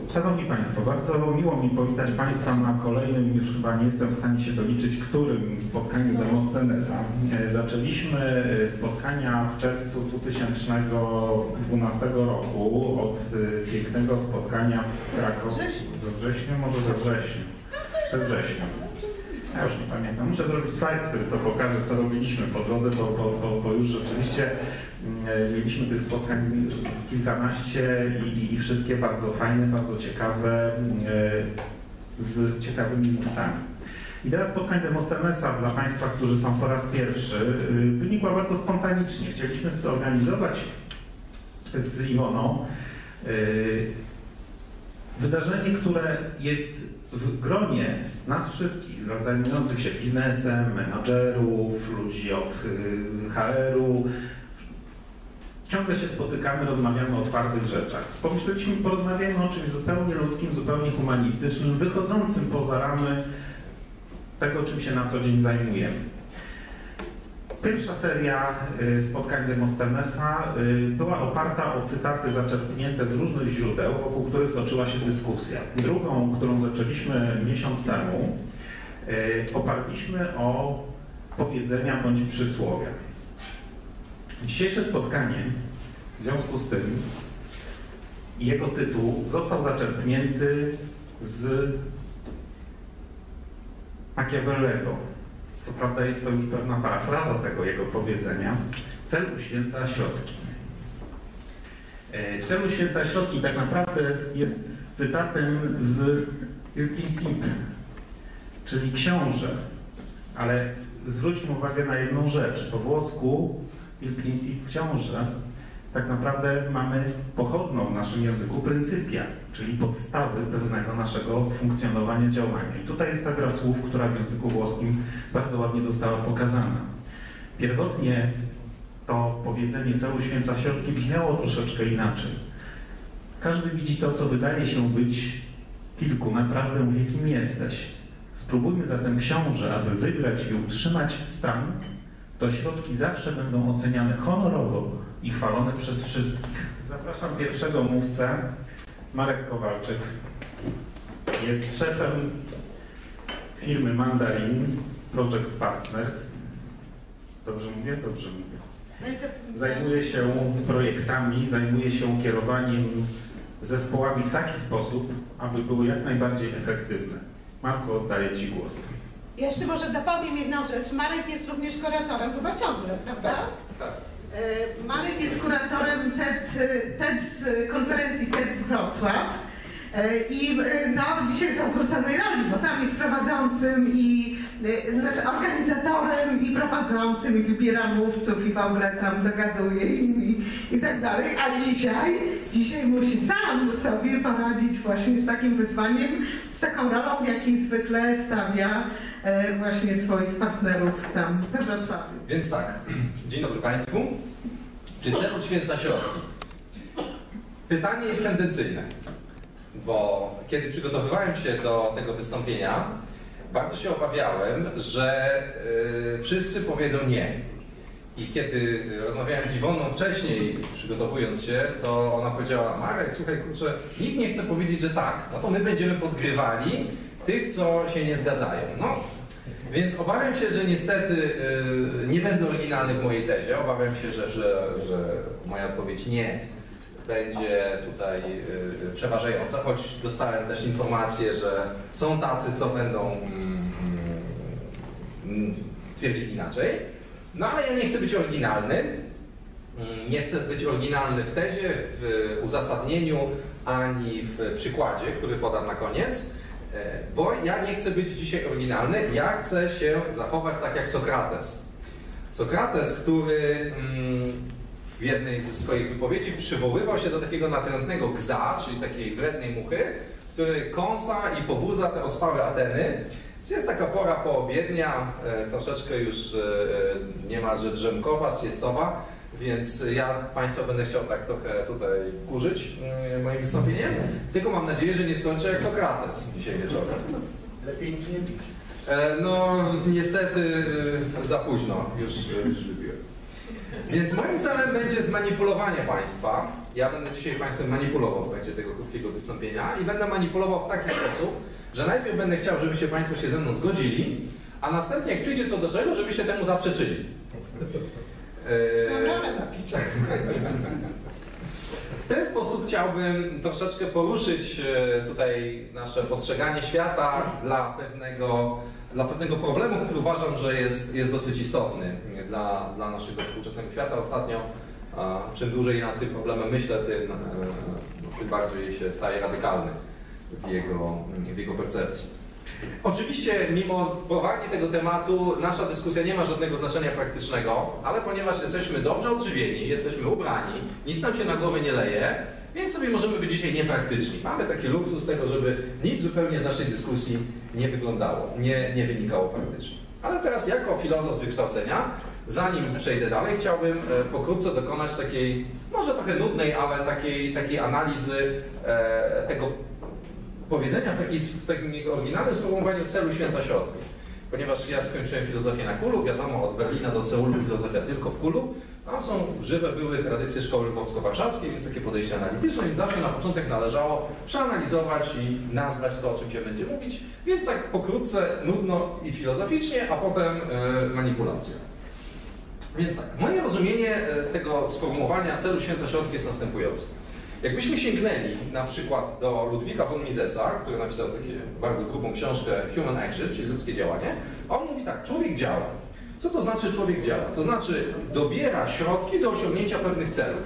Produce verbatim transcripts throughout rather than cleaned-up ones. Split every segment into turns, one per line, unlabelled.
Szanowni Państwo, bardzo miło mi powitać Państwa na kolejnym, już chyba nie jestem w stanie się doliczyć, którym spotkaniu Demosthenesa. Zaczęliśmy spotkania w czerwcu dwa tysiące dwunastego roku od pięknego spotkania w Krakowie. We wrześniu? Może we wrześniu. We wrześniu. Ja już nie pamiętam. Muszę zrobić slajd, który to pokaże, co robiliśmy po drodze, bo, bo, bo, bo już rzeczywiście mieliśmy tych spotkań kilkanaście i, i wszystkie bardzo fajne, bardzo ciekawe, z ciekawymi mówcami. Idea spotkań Demosthenesa dla Państwa, którzy są po raz pierwszy, wynikła bardzo spontanicznie. Chcieliśmy zorganizować z Iwoną wydarzenie, które jest w gronie nas wszystkich, zajmujących się biznesem, menadżerów, ludzi od H R-u. Ciągle się spotykamy, rozmawiamy o otwartych rzeczach. Pomyśleliśmy, porozmawiajmy o czymś zupełnie ludzkim, zupełnie humanistycznym, wychodzącym poza ramy tego, czym się na co dzień zajmujemy. Pierwsza seria spotkań Demosthenesa była oparta o cytaty zaczerpnięte z różnych źródeł, wokół których toczyła się dyskusja. Drugą, którą zaczęliśmy miesiąc temu, oparliśmy o powiedzenia bądź przysłowia. Dzisiejsze spotkanie w związku z tym i jego tytuł został zaczerpnięty z Machiavellego. Co prawda jest to już pewna parafraza tego jego powiedzenia. Cel uświęca środki. Cel uświęca środki tak naprawdę jest cytatem z Il Principe, czyli książę. Ale zwróćmy uwagę na jedną rzecz. Po włosku Il Principe, książę, tak naprawdę mamy pochodną w naszym języku pryncypia, czyli podstawy pewnego naszego funkcjonowania, działania. I tutaj jest ta gra słów, która w języku włoskim bardzo ładnie została pokazana. Pierwotnie to powiedzenie cel uświęca środki brzmiało troszeczkę inaczej. Każdy widzi to, co wydaje się być kilku. Naprawdę mówi, kim jesteś. Spróbujmy zatem, książę, aby wygrać i utrzymać stan, to środki zawsze będą oceniane honorowo i chwalone przez wszystkich. Zapraszam pierwszego mówcę, Marek Kowalczyk. Jest szefem firmy Mandarin Project Partners. Dobrze mówię? Dobrze mówię. Zajmuje się projektami, zajmuje się kierowaniem zespołami w taki sposób, aby były jak najbardziej efektywne. Marku, oddaję Ci głos.
Jeszcze może dopowiem jedną rzecz. Marek jest również kuratorem, chyba ciągle, prawda?
Tak.
Marek jest kuratorem TED, TED z konferencji TED z Wrocław i no, dzisiaj jest w odwróconej roli, bo tam jest prowadzącym i znaczy organizatorem i prowadzącym i wybiera mówców i w ogóle tam dogaduje i, i, i tak dalej, a dzisiaj, dzisiaj musi sam sobie poradzić właśnie z takim wyzwaniem, z taką rolą, jakiej zwykle stawia e, właśnie swoich partnerów tam we Wrocławiu.
Więc tak, dzień dobry Państwu. Czy cel uświęca środki? Pytanie jest tendencyjne, bo kiedy przygotowywałem się do tego wystąpienia, bardzo się obawiałem, że y, wszyscy powiedzą nie. I kiedy rozmawiałem z Iwoną wcześniej, przygotowując się, to ona powiedziała: Marek, słuchaj, kurczę, nikt nie chce powiedzieć, że tak, no to my będziemy podgrywali tych, co się nie zgadzają. No, więc obawiam się, że niestety y, nie będę oryginalny w mojej tezie. Obawiam się, że, że, że moja odpowiedź nie będzie tutaj y, przeważająca, choć dostałem też informację, że są tacy, co będą mm, mm, twierdzić inaczej. No ale ja nie chcę być oryginalny. Nie chcę być oryginalny w tezie, w uzasadnieniu, ani w przykładzie, który podam na koniec, bo ja nie chcę być dzisiaj oryginalny, ja chcę się zachować tak jak Sokrates. Sokrates, który mm, w jednej ze swoich wypowiedzi przywoływał się do takiego natrętnego gza, czyli takiej wrednej muchy, który kąsa i pobudza te ospały Ateny. Jest taka pora poobiednia, e, troszeczkę już e, niemalże drzemkowa, siestowa, więc ja Państwa będę chciał tak trochę tutaj wkurzyć e, moim wystąpieniem, tylko mam nadzieję, że nie skończę jak Sokrates dzisiaj wieczorem.
Lepiej niż nie pić.
E, no niestety e, za późno, już, już wypiłem. Więc moim celem będzie zmanipulowanie Państwa Ja będę dzisiaj Państwem manipulował w trakcie tego krótkiego wystąpienia i będę manipulował w taki sposób, że najpierw będę chciał, żebyście Państwo się ze mną zgodzili, a następnie jak przyjdzie co do czego, żebyście temu zaprzeczyli. W ten sposób chciałbym troszeczkę poruszyć tutaj nasze postrzeganie świata dla pewnego, dla pewnego problemu, który uważam, że jest, jest dosyć istotny dla, dla naszego współczesnego świata. Ostatnio czym dłużej nad tym problemem myślę, tym, tym bardziej się staje radykalny w jego, w jego percepcji. Oczywiście, mimo powagi tego tematu, nasza dyskusja nie ma żadnego znaczenia praktycznego, ale ponieważ jesteśmy dobrze odżywieni, jesteśmy ubrani, nic nam się na głowę nie leje, więc sobie możemy być dzisiaj niepraktyczni. Mamy taki luksus tego, żeby nic zupełnie z naszej dyskusji nie wyglądało, nie, nie wynikało praktycznie. Ale teraz jako filozof wykształcenia, zanim przejdę dalej, chciałbym pokrótce dokonać takiej, może trochę nudnej, ale takiej, takiej analizy e, tego powiedzenia w, takiej, w takim jego oryginalnym sformułowaniu celu święca środki. Ponieważ ja skończyłem filozofię na Kulu, wiadomo, od Berlina do Seulu filozofia tylko w Kulu, tam są żywe były tradycje szkoły lwowsko-warszawskiej, więc takie podejście analityczne, więc zawsze na początek należało przeanalizować i nazwać to, o czym się będzie mówić, więc tak pokrótce, nudno i filozoficznie, a potem yy, manipulacja. Więc tak, moje rozumienie tego sformułowania celu święca środki jest następujące. Jakbyśmy sięgnęli na przykład do Ludwika von Misesa, który napisał taką bardzo grubą książkę Human Action, czyli ludzkie działanie, on mówi tak, człowiek działa. Co to znaczy człowiek działa? To znaczy dobiera środki do osiągnięcia pewnych celów.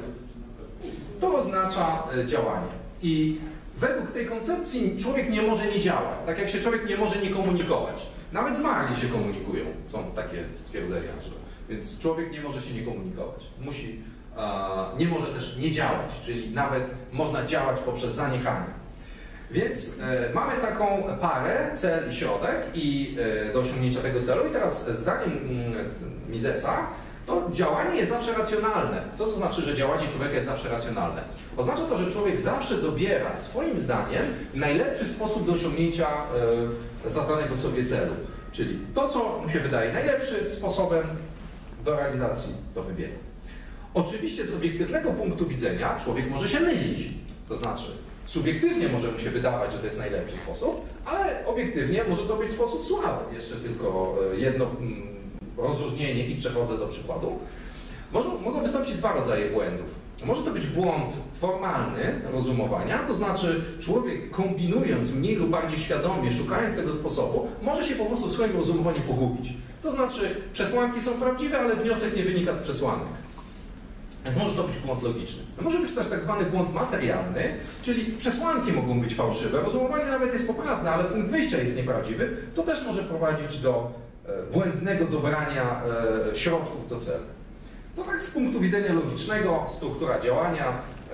To oznacza działanie. I według tej koncepcji człowiek nie może nie działać, tak jak się człowiek nie może nie komunikować. Nawet zmarli się komunikują, są takie stwierdzenia, że, więc człowiek nie może się nie komunikować. Musi nie może też nie działać, czyli nawet można działać poprzez zaniechanie. Więc e, mamy taką parę, cel i środek i e, do osiągnięcia tego celu i teraz zdaniem mm, Misesa to działanie jest zawsze racjonalne. Co to znaczy, że działanie człowieka jest zawsze racjonalne? Oznacza to, że człowiek zawsze dobiera swoim zdaniem najlepszy sposób do osiągnięcia e, zadanego sobie celu. Czyli to, co mu się wydaje najlepszym sposobem do realizacji, to wybiera. Oczywiście z obiektywnego punktu widzenia człowiek może się mylić, to znaczy subiektywnie może mu się wydawać, że to jest najlepszy sposób, ale obiektywnie może to być sposób słaby. Jeszcze tylko jedno rozróżnienie i przechodzę do przykładu. Mogą, mogą wystąpić dwa rodzaje błędów. Może to być błąd formalny rozumowania, to znaczy człowiek kombinując mniej lub bardziej świadomie, szukając tego sposobu, może się po prostu w swoim rozumowaniu pogubić. To znaczy przesłanki są prawdziwe, ale wniosek nie wynika z przesłanek. Więc może to być błąd logiczny. Może być też tak zwany błąd materialny, czyli przesłanki mogą być fałszywe, rozumowanie nawet jest poprawne, ale punkt wyjścia jest nieprawdziwy. To też może prowadzić do błędnego dobrania środków do celu. To tak z punktu widzenia logicznego, struktura działania,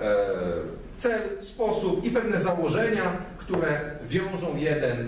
cel, sposób i pewne założenia, które wiążą jeden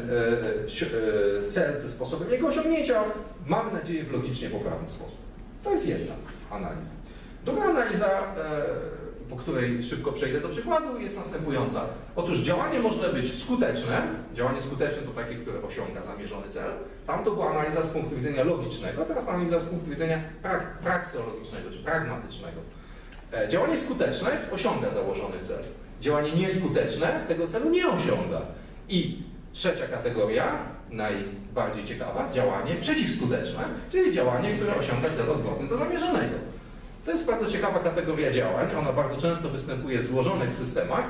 cel ze sposobem jego osiągnięcia, mamy nadzieję, w logicznie poprawny sposób. To jest jedna analiza. Druga analiza, po której szybko przejdę do przykładu, jest następująca. Otóż działanie może być skuteczne. Działanie skuteczne to takie, które osiąga zamierzony cel. Tam to była analiza z punktu widzenia logicznego, teraz analiza z punktu widzenia prak prakseologicznego czy pragmatycznego. Działanie skuteczne osiąga założony cel. Działanie nieskuteczne tego celu nie osiąga. I trzecia kategoria, najbardziej ciekawa, działanie przeciwskuteczne, czyli działanie, które osiąga cel odwrotny do zamierzonego. To jest bardzo ciekawa kategoria działań, ona bardzo często występuje w złożonych systemach,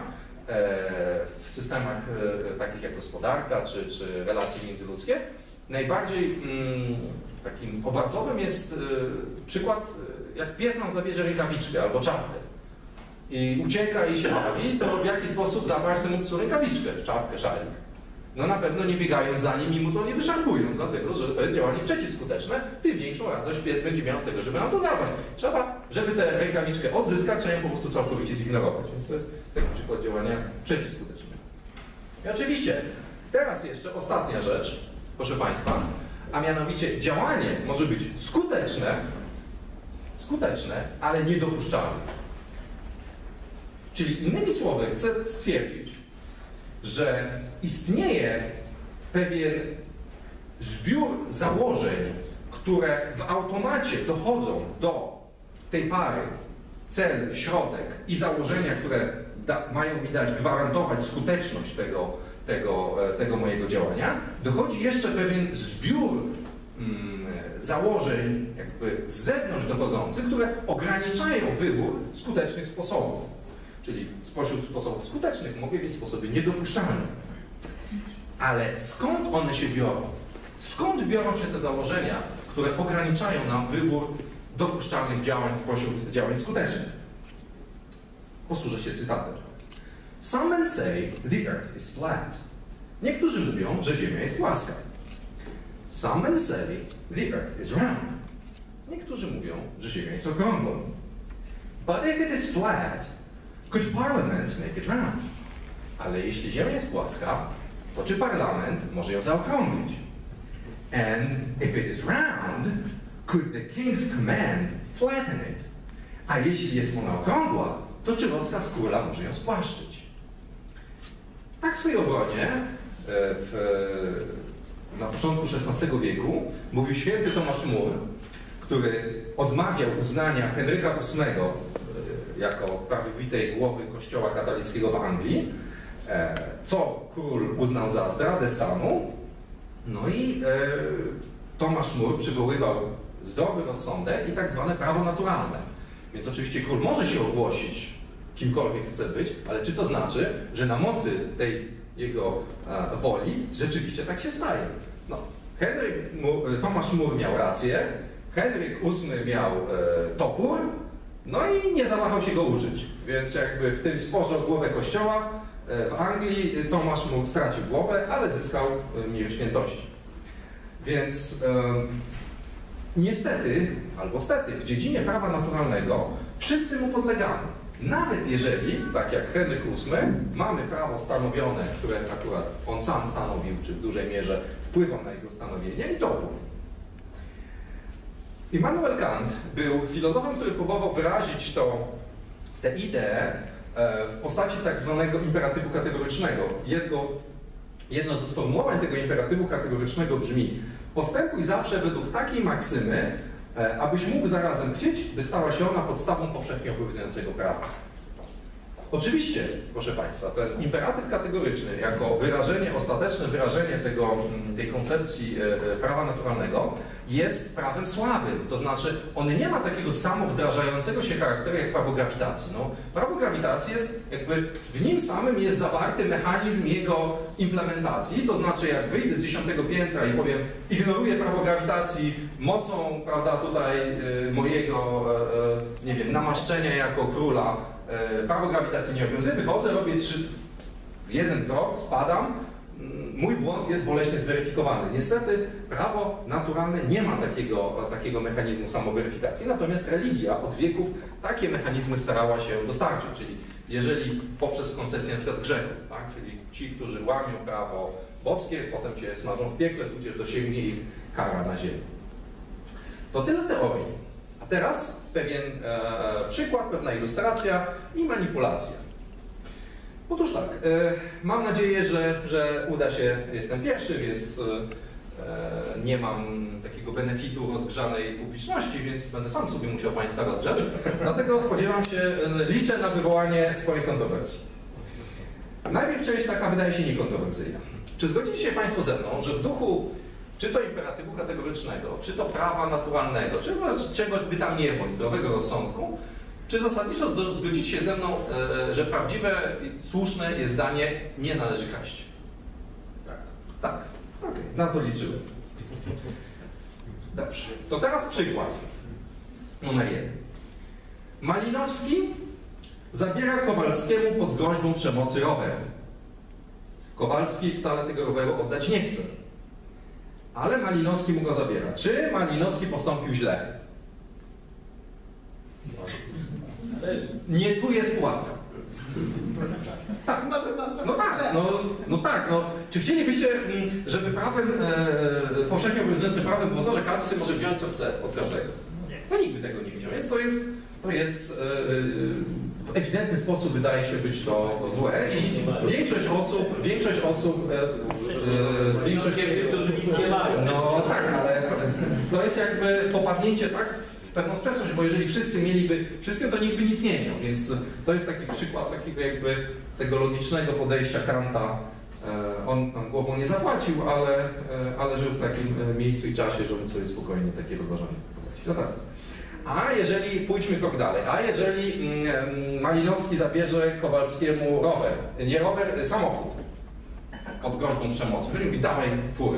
w systemach takich jak gospodarka czy, czy relacje międzyludzkie. Najbardziej mm, takim obrazowym jest przykład, jak pies nam zabierze rękawiczkę albo czapkę i ucieka i się bawi, to w jaki sposób zabrać temu psu rękawiczkę, czapkę, szalik. No na pewno nie biegając za nim i mu to nie wyszarpując, dlatego że to jest działanie przeciwskuteczne, tym większą radość pies będzie miał z tego, żeby nam to zabrać. Trzeba, żeby tę rękawiczkę odzyskać, trzeba ją po prostu całkowicie zignorować, więc to jest taki przykład działania przeciwskutecznego. I oczywiście, teraz jeszcze ostatnia rzecz, proszę Państwa, a mianowicie działanie może być skuteczne, skuteczne, ale niedopuszczalne. Czyli innymi słowy chcę stwierdzić, że istnieje pewien zbiór założeń, które w automacie dochodzą do tej pary cel, środek i założenia, które da, mają mi dać, gwarantować skuteczność tego, tego, tego mojego działania, dochodzi jeszcze pewien zbiór mm, założeń jakby z zewnątrz dochodzących, które ograniczają wybór skutecznych sposobów. Czyli spośród sposobów skutecznych mogą być sposoby niedopuszczalne. Ale skąd one się biorą? Skąd biorą się te założenia, które ograniczają nam wybór dopuszczalnych działań spośród działań skutecznych? Posłużę się cytatem. Some men say the earth is flat. Niektórzy mówią, że Ziemia jest płaska. Some men say the earth is round. Niektórzy mówią, że Ziemia jest okrągła. But if it is flat, could Parliament make it round? Ale jeśli Ziemia jest płaska, to czy Parlament może ją zaokrąglić? And if it is round, could the King's command flatten it? A jeśli jest ona okrągła, to czy rozkaz króla może ją spłaszczyć? Tak w swojej obronie w, na początku szesnastego wieku mówił święty Tomasz More, który odmawiał uznania Henryka ósmego jako prawowitej głowy kościoła katolickiego w Anglii, co król uznał za zdradę stanu. No i e, Tomasz More przywoływał zdrowy rozsądek i tak zwane prawo naturalne. Więc oczywiście król może się ogłosić kimkolwiek chce być, ale czy to znaczy, że na mocy tej jego e, woli rzeczywiście tak się staje? No, Henryk, Mu, Tomasz More miał rację, Henryk ósmy miał e, topór, no i nie zawahał się go użyć. Więc jakby w tym sporze o głowę kościoła e, w Anglii Tomasz More stracił głowę, ale zyskał e, mir świętości. Więc e, niestety, albo stety, w dziedzinie prawa naturalnego wszyscy mu podlegamy. Nawet jeżeli, tak jak Henryk ósmy, mamy prawo stanowione, które akurat on sam stanowił, czy w dużej mierze wpływał na jego stanowienie, i topór. Immanuel Kant był filozofem, który próbował wyrazić to, tę ideę w postaci tak zwanego imperatywu kategorycznego. Jedno, jedno ze sformułowań tego imperatywu kategorycznego brzmi: postępuj zawsze według takiej maksymy, abyś mógł zarazem chcieć, by stała się ona podstawą powszechnie obowiązującego prawa. Oczywiście, proszę Państwa, ten imperatyw kategoryczny jako wyrażenie, ostateczne wyrażenie tego, tej koncepcji prawa naturalnego jest prawem słabym. To znaczy, on nie ma takiego samowdrażającego się charakteru jak prawo grawitacji. No, prawo grawitacji jest jakby, w nim samym jest zawarty mechanizm jego implementacji. To znaczy, jak wyjdę z dziesiątego piętra i powiem, ignoruję prawo grawitacji mocą, prawda, tutaj y, mojego, y, nie wiem, namaszczenia jako króla, y, prawo grawitacji nie obowiązuje, wychodzę, robię trzy, jeden krok, spadam, mój błąd jest boleśnie zweryfikowany. Niestety prawo naturalne nie ma takiego, takiego mechanizmu samoweryfikacji, natomiast religia od wieków takie mechanizmy starała się dostarczyć, czyli jeżeli poprzez koncepcję na przykład grzechu, tak? Czyli ci, którzy łamią prawo boskie, potem cię smażą w piekle, tudzież dosięgnie ich kara na ziemi. To tyle teorii. A teraz pewien e, przykład, pewna ilustracja i manipulacja. Otóż tak, e, mam nadzieję, że, że uda się, jestem pierwszy, więc e, nie mam takiego benefitu rozgrzanej publiczności, więc będę sam sobie musiał Państwa rozgrzać. Dlatego spodziewam się, liczę na wywołanie sporej kontrowersji. Najpierw część taka wydaje się niekontrowersyjna. Czy zgodzicie się Państwo ze mną, że w duchu czy to imperatywu kategorycznego, czy to prawa naturalnego, czy czego by tam nie bądź, zdrowego rozsądku, czy zasadniczo zgodzicie się ze mną, że prawdziwe, słuszne jest zdanie, nie należy kraść? Tak. Tak. Okay. Na to liczyłem. Dobrze. To teraz przykład numer jeden. Malinowski zabiera Kowalskiemu pod groźbą przemocy rower. Kowalski wcale tego roweru oddać nie chce. Ale Malinowski mu go zabiera. Czy Malinowski postąpił źle? Nie tu jest pułapka. Tak, no tak, no, no tak, no. Czy chcielibyście, żeby prawem, e, powszechnie obowiązującym prawem było to, że każdy sobie może wziąć co chce od każdego? No nikt by tego nie chciał, więc to jest, to jest e, w ewidentny sposób wydaje się być to złe i większość osób, większość osób, e, e, większość,
którzy nic nie mają.
no tak, ale to jest jakby popadnięcie tak pewną sprzeczność, bo jeżeli wszyscy mieliby wszystko, to nikt by nic nie miał, więc to jest taki przykład takiego jakby tego logicznego podejścia Kanta. On nam głową nie zapłacił, ale, ale żył w takim miejscu i czasie, że mógł sobie spokojnie takie rozważania prowadzić. No teraz. A jeżeli, pójdźmy krok dalej, a jeżeli Malinowski zabierze Kowalskiemu rower, nie rower, samochód pod groźbą przemocy, który mówi, dawaj furę.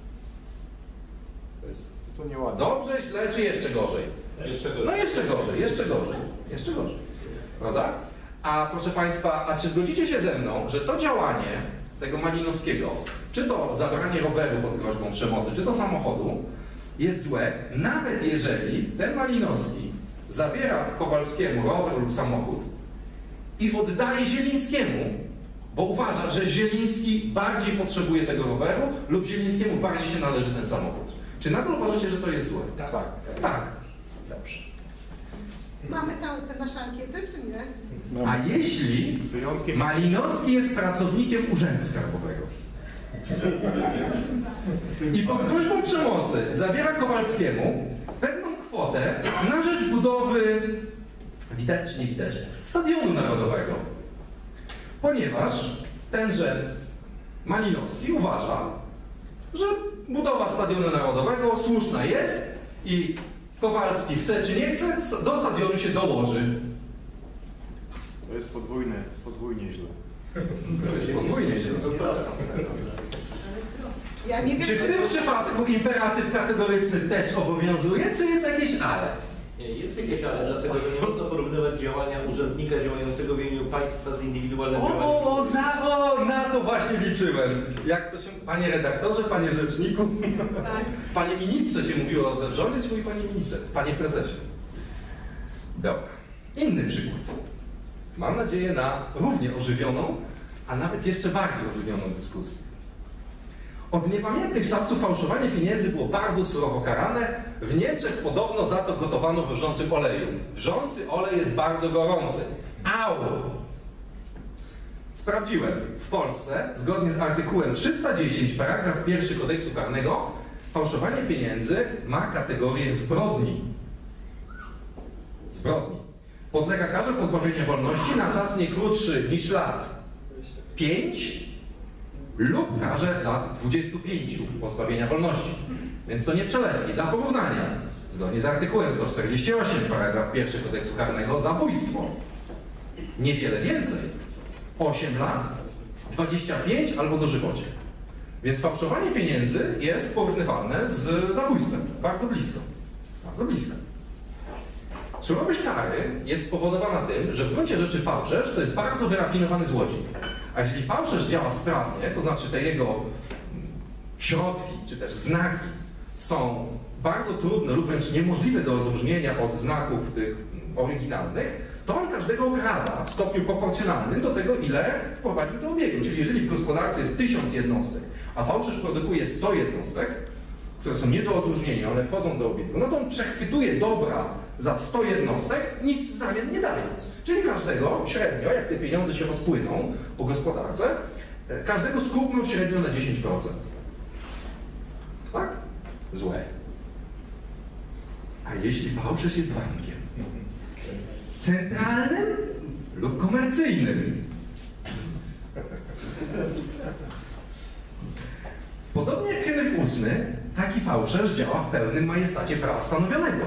To jest
To nieładnie.
dobrze, źle, czy jeszcze gorzej?
Jeszcze gorzej.
No jeszcze gorzej, jeszcze gorzej, jeszcze gorzej, prawda? A proszę Państwa, a czy zgodzicie się ze mną, że to działanie tego Malinowskiego, czy to zabranie roweru pod groźbą przemocy, czy to samochodu, jest złe, nawet jeżeli ten Malinowski zabiera Kowalskiemu rower lub samochód i oddaje Zielińskiemu, bo uważa, że Zieliński bardziej potrzebuje tego roweru lub Zielińskiemu bardziej się należy ten samochód. Czy nadal uważacie, że to jest złe?
Tak.
Tak. Dobrze.
Mamy tam te nasze ankiety, czy nie?
A jeśli
Wyjątkiem
Malinowski jest pracownikiem Urzędu Skarbowego i pod groźbą przemocy zabiera Kowalskiemu pewną kwotę na rzecz budowy, widać czy nie widać, Stadionu Narodowego, ponieważ tenże Malinowski uważa, że budowa Stadionu Narodowego słuszna jest i Kowalski chce czy nie chce, do stadionu się dołoży.
to jest podwójne, podwójnie źle.
To jest podwójnie źle.
Ja nie wiem,
Czy w tym przypadku imperatyw kategoryczny też obowiązuje, czy jest jakieś ale?
Nie, jest jakieś ale, dlatego że nie można porównywać działania urzędnika działającego w imieniu państwa z indywidualnym
O,
działaniem.
o, o, za, o, na to właśnie liczyłem. Jak to się, panie redaktorze, panie rzeczniku,
Tak.
panie ministrze się mówiło w rządzie, czy mówi panie ministrze, panie prezesie. Dobra. Inny przykład. Mam nadzieję na równie ożywioną, a nawet jeszcze bardziej ożywioną dyskusję. Od niepamiętnych czasów fałszowanie pieniędzy było bardzo surowo karane. W Niemczech podobno za to gotowano we wrzącym oleju. Wrzący olej jest bardzo gorący. Au! Sprawdziłem. W Polsce, zgodnie z artykułem trzysta dziesięć, paragraf pierwszy kodeksu karnego, fałszowanie pieniędzy ma kategorię zbrodni. Zbrodni. Podlega karze pozbawienia wolności na czas nie krótszy niż lat pięć lub karze lat dwudziestu pięciu pozbawienia wolności. Więc to nie przelewki. Dla porównania, zgodnie z artykułem sto czterdzieści osiem, paragraf pierwszy kodeksu karnego, zabójstwo. Niewiele więcej. osiem lat, dwadzieścia pięć albo dożywocie. Więc fałszowanie pieniędzy jest porównywalne z zabójstwem. Bardzo blisko. Bardzo blisko. Surowość kary jest spowodowana tym, że w gruncie rzeczy fałszerz to jest bardzo wyrafinowany złodziej. A jeśli fałszerz działa sprawnie, to znaczy te jego środki czy też znaki są bardzo trudne lub wręcz niemożliwe do odróżnienia od znaków tych oryginalnych, to on każdego okrada w stopniu proporcjonalnym do tego, ile wprowadził do obiegu. Czyli jeżeli w gospodarce jest tysiąc jednostek, a fałszerz produkuje sto jednostek, które są nie do odróżnienia, one wchodzą do obiegu, no to on przechwytuje dobra za sto jednostek, nic w zamian nie dając. Czyli każdego średnio, jak te pieniądze się rozpłyną po gospodarce, każdego skubną średnio na dziesięć procent. Tak? Złe. A jeśli fałszerz jest bankiem? Centralnym lub komercyjnym? Podobnie jak Henryk ósmy, taki fałszerz działa w pełnym majestacie prawa stanowionego.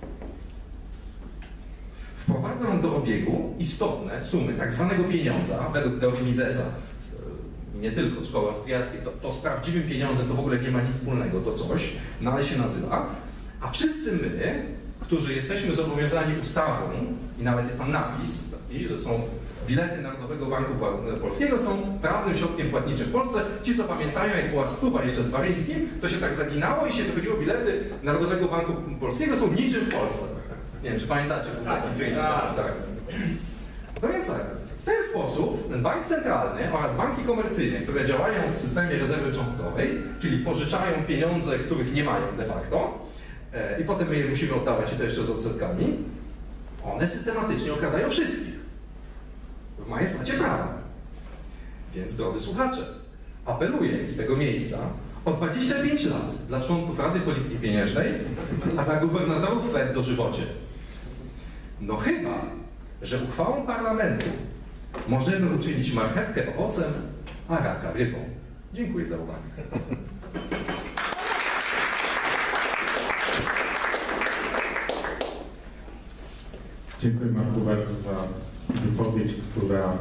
Wprowadza on do obiegu istotne sumy tak zwanego pieniądza, według teorii Misesa, nie tylko szkoły austriackiej, to, to z prawdziwym pieniądzem to w ogóle nie ma nic wspólnego, to coś, no ale się nazywa, a wszyscy my, którzy jesteśmy zobowiązani ustawą, i nawet jest tam napis taki, że są bilety Narodowego Banku Polskiego, są prawnym środkiem płatniczym w Polsce. Ci, co pamiętają, jak była stuwa jeszcze z Baryńskim, to się tak zaginało i się wychodziło, bilety Narodowego Banku Polskiego są niczym w Polsce. Nie wiem, czy pamiętacie?
Tak,
taki tak. tak. No więc tak, w ten sposób ten bank centralny oraz banki komercyjne, które działają w systemie rezerwy cząstkowej, czyli pożyczają pieniądze, których nie mają de facto, e, i potem my je musimy oddawać i to jeszcze z odsetkami, one systematycznie okradają wszystkich w majestacie prawa. Więc, drodzy słuchacze, apeluję z tego miejsca o dwadzieścia pięć lat dla członków Rady Polityki Pieniężnej, a dla gubernatorów Fed dożywocie. No chyba, że uchwałą parlamentu możemy uczynić marchewkę owocem, a raka rybą. Dziękuję za uwagę.
Dziękuję Marku bardzo za wypowiedź, która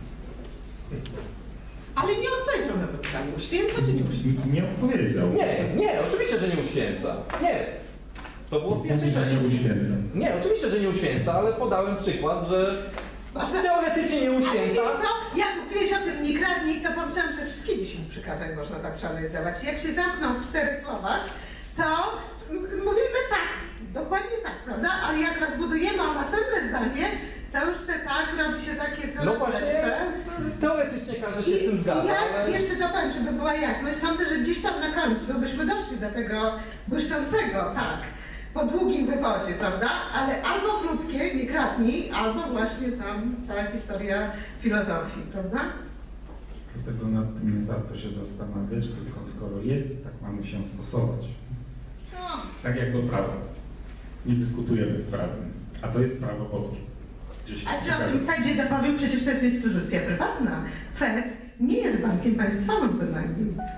Ale nie odpowiedział na to pytanie. Uświęca czy nie uświęca?
nie odpowiedział.
Nie, nie, oczywiście, że nie uświęca. Nie. To było w pierwszej
Mówi, że nie
części.
uświęca.
Nie, oczywiście, że nie uświęca, ale podałem przykład, że
Ważne.
teoretycznie nie
Ale
uświęca.
wiesz co, jak mówiłeś o tym nie kradnij, to pomyślałam, że wszystkie dziesięć przykazań można tak przeanalizować. Jak się zamkną w czterech słowach, to m- mówimy tak, dokładnie tak, prawda? Ale jak rozbudujemy o następne zdanie, to już te tak robi się takie coraz
No właśnie,
lepsze.
teoretycznie każdy się z tym zgadza,
ja
ale...
jeszcze dopowiem, żeby była jasność, sądzę, że gdzieś tam na końcu byśmy doszli do tego błyszczącego, tak, po długim wywodzie, prawda? Ale albo krótkie, nie kradnij, albo właśnie tam cała historia filozofii, prawda?
Dlatego nad tym nie warto się zastanawiać, tylko skoro jest, tak mamy się stosować.
No,
Tak jak do prawa. Nie dyskutujemy z prawem, a to jest prawo polskie. Gdzie się
a czy o
przekaże.
tym Fedzie dopowiem, przecież to jest instytucja prywatna. Fed nie jest bankiem państwowym bynajmniej.